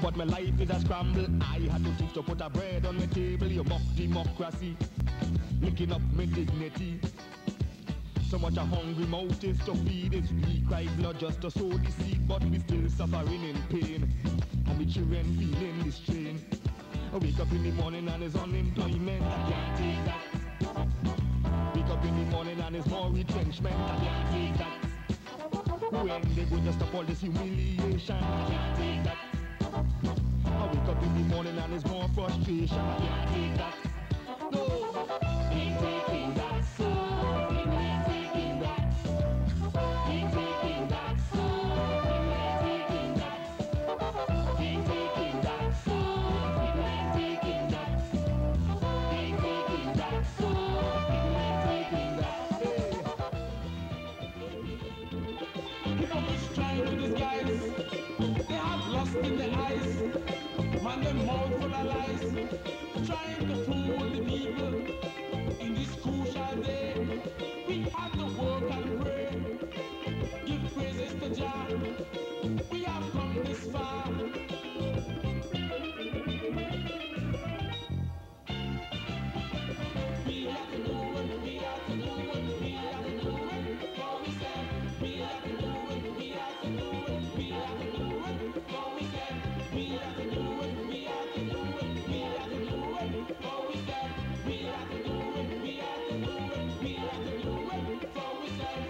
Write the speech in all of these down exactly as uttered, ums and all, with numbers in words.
but my life is a scramble. I had to teach to put a bread on my table. You mock democracy, licking up my dignity. So much a hungry mouth is to feed is we cry blood just to sow the seed, but we still suffering in pain. And the children feeling this strain. I wake up in the morning and there's unemployment. I can't take that. Wake up in the morning and there's more retrenchment. I can't take that. When they go just stop all this humiliation. I can't take that. I wake up in the morning and there's more frustration. I can't take that. No, ain't taking that. So we ain't taking that. Ain't taking that. So we ain't taking that. Ain't taking that. So we ain't taking that. Ain't taking that. So we ain't taking that. People just trying to disguise. They have lust in their eyes. Man, them mouth full of lies. Trying to fool the people in this crucial day. We have to work and pray. Give praises to Jah. We have come this far. We have to do it. We have to do it. We have to do it. For we said we have to do it. We have to do it. We have to do it. For we said we have to do it. We have to do it. We have to do it. For we said we have to do it. We have to do it. We have to do it. For we said.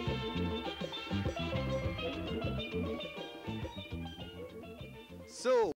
So